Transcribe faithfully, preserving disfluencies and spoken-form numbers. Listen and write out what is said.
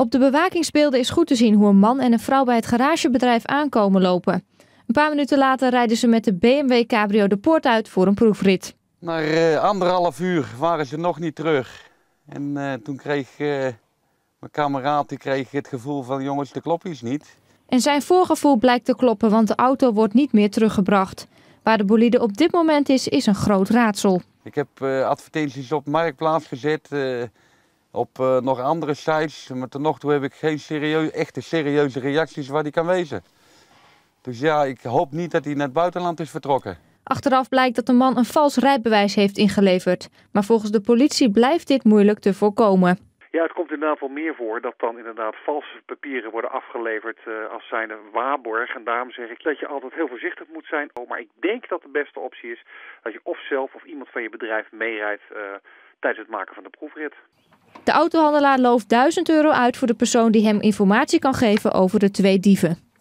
Op de bewakingsbeelden is goed te zien hoe een man en een vrouw bij het garagebedrijf aankomen lopen. Een paar minuten later rijden ze met de B M W Cabrio de poort uit voor een proefrit. Na uh, anderhalf uur waren ze nog niet terug. En uh, toen kreeg uh, mijn kameraad die kreeg het gevoel van jongens, de klopt iets niet. En zijn voorgevoel blijkt te kloppen, want de auto wordt niet meer teruggebracht. Waar de bolide op dit moment is, is een groot raadsel. Ik heb uh, advertenties op Marktplaats gezet, uh, op uh, nog andere sites. Maar tot nog toe heb ik geen serieus, echte serieuze reacties waar die kan wezen. Dus ja, ik hoop niet dat hij naar het buitenland is vertrokken. Achteraf blijkt dat de man een vals rijbewijs heeft ingeleverd. Maar volgens de politie blijft dit moeilijk te voorkomen. Ja, het komt inderdaad wel meer voor dat dan inderdaad valse papieren worden afgeleverd uh, als zijnde waarborg. En daarom zeg ik dat je altijd heel voorzichtig moet zijn. Oh, maar ik denk dat de beste optie is dat je of zelf of iemand van je bedrijf meerijdt uh, tijdens het maken van de proefrit. De autohandelaar looft duizend euro uit voor de persoon die hem informatie kan geven over de twee dieven.